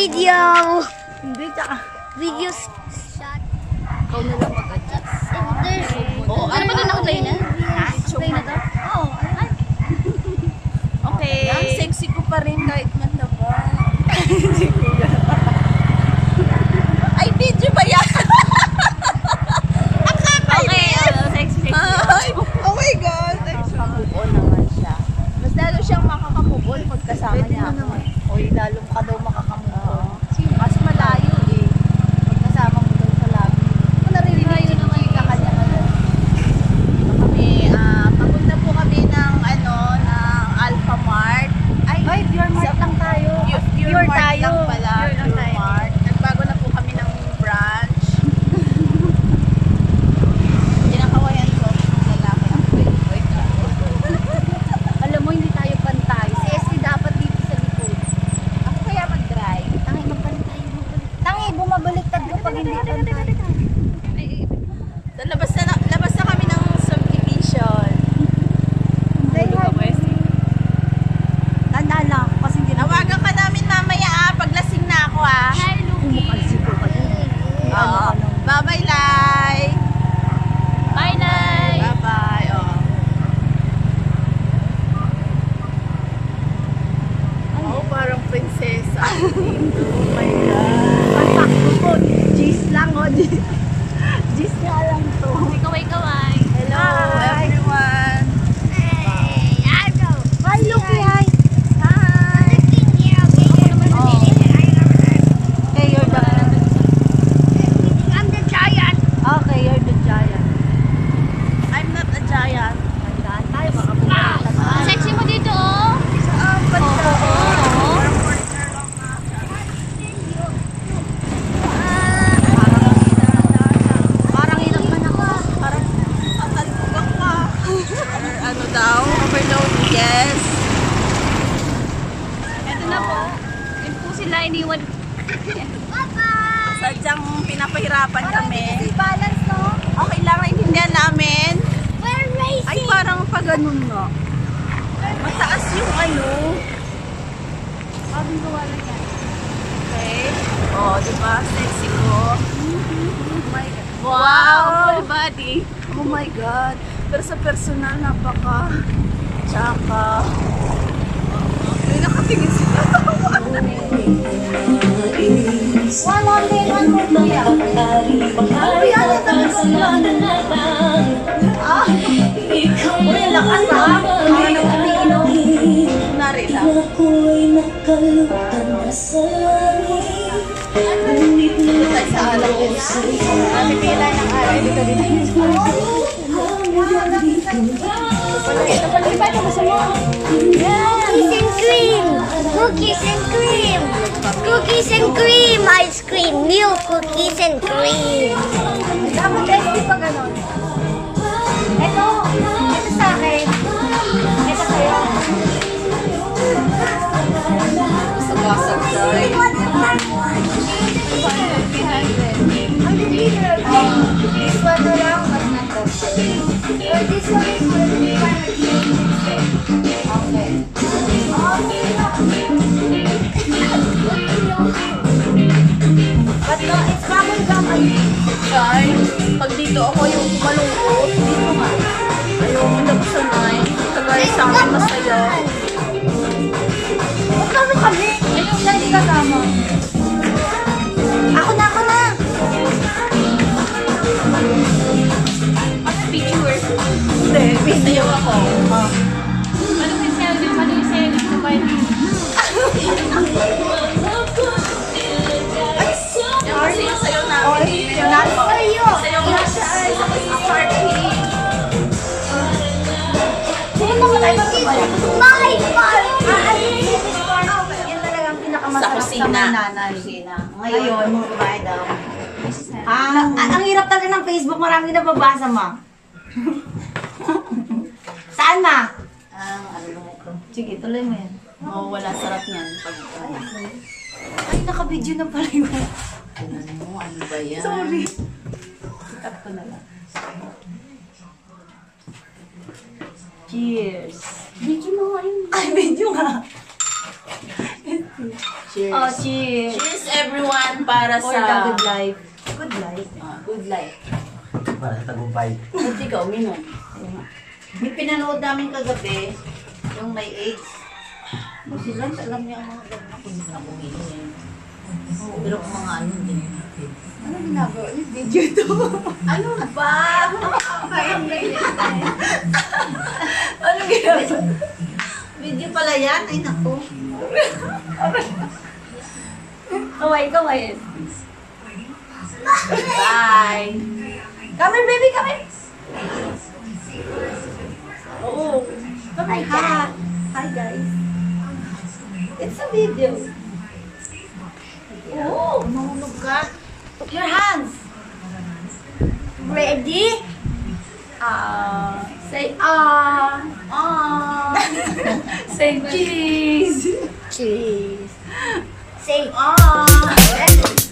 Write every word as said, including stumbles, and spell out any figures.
Video! Hindi, tsaka. Video shot. Ikaw na lang mag-adjust. Oo, ano ba na nakatay na? Ha? Nakatay na to? Oo. Okay. Ang sexy ko pa rin kahit mataba. Ay, video ba yan? Okay, uh, sexy, sexy. Ay, oh my God. Makakamubon naman siya. Mas lalo siyang makakamubon pag kasama niya ako. Uy, lalo ka daw makakamubon. Mas malayo eh. Pag kasama mo daw sa labi. Kung naririnig yun naman yung kanya ka daw. Kami, ah, papunta po kami ng, ano, ng Alpha Mart. Ay, Ay Pure Mart lang tayo. Pure, pure, pure Mart tayo. Lang pala. Pure, pure tayo. Mart. Nagbago na po kami ng branch. Kinakawayan ko. Lalaki ang wait, wait lang. Alam mo, hindi tayo pantay. Si S C dapat dito sa likod. Ako kaya mag-drive. Tangi, magpantay. Tangi, bumabaliktad ko pag hindi pantay. So, labas na, labas na kami ng subdivision. Tanda lang, kasi hindi nawagan ka namin mamaya ah, paglasing na ako ah. Hi, Luki. Oo. Bye-bye, Lai. Bye, Nay. Bye-bye. Oh. Oh, parang prinsesa. Oh my God. Pantakbo po. Gis lang oh. Gis nga lang to. Kaway-kaway. Hello everyone. Hey, I go. Hi, Luki. Hi. Hi. Oh. Okay, you're the... I'm the giant. Okay, you're the giant. I'm not a giant. Tandaan tayo, baka pumunta tayo. Sexy mo dito, oh. Saan ba ito? Oo. Parang ilang man ako. Parang atalbog ka. Ano daw? Overload? Yes. Ito na po. Yun po sila iniwan. Sadyang pinapahirapan kami. balance, no? Okay lang, naintindihan namin. We're racing. Ay, parang pa ganun nga. Mataas yung ano. Sabi ko wala yan. Okay. Oh, di ba? Sexy ko. Oh my God. Wow, full body. Oh my God. Pero sa personal, napaka tsaka. May nakatingin sila. One on day, one more day. Ano yan? Ang tagas sila. Ah! Uy, lakas ha? Mga nagkatiinom. Nari lang. Dito tayo sa alam ko. Napipila ng aray. Dito dito. Ito pala iba. Ito masama. Cookies and cream. Cookies and cream. Cookies and cream. Ice cream. Milk cookies and cream. Dapat testy pa ganon. Ito. Ito sa akin. Ito sa'yo. Sabasag tayo. Ang dinner. This one na lang. But not that. Or this one is for the Okay. But no, it's bubble gum. Ay, pag dito ako yung malungkot, dito nga. Ayaw mo na sanay. Kagaya sa amin masaya. Magkano kami? Ayun na, hindi kasama. Ako na, ako na. Ano picture? Hindi, video ako. Ah. Ano yung selfie? Ano yung selfie? Ano ba yun? Yung kasi yung sayo namin. Oh, yung nasa sa'yo. Sayo nga siya ay sa party. Sino naman tayo magkikita? My God! Yan talaga ang pinakamasarap sa may nanay. Ngayon, kumain daw. Ah, ang, ang hirap talaga ng Facebook, marami na babasa, ma. Saan, ma? Ang ano lang ito. Sige, tuloy mo yan. Oh, wala sarap niyan. Pag, ano. Ay, naka-video na pala yun. Ano, ano ba yan? Sorry. Sikat ko na lang. Cheers. Video mo nga yun. Ay, video nga. Cheers. Oh, cheers. Cheers everyone para For sa... the good life. Good life. Ah, good life. Para sa tagumpay. Ba't ikaw, minom? May pinanood namin kagabi, yung may AIDS. O sila, alam niya ang mga ganun ako nila kung iinom. Pero kung mga ano din. Ano ginagawa? Yung video to. Ano ba? Ano ginagawa? Video pala yan? Ay, naku. Kaway, kaway. Bye. Come here, baby, come here. Oo. Hi, guys. Hi, guys. It's a video. Oh, mahulog ka. Your hands. Ready? Ah. Say ah. Ah. Say cheese. Cheese. Say Ah.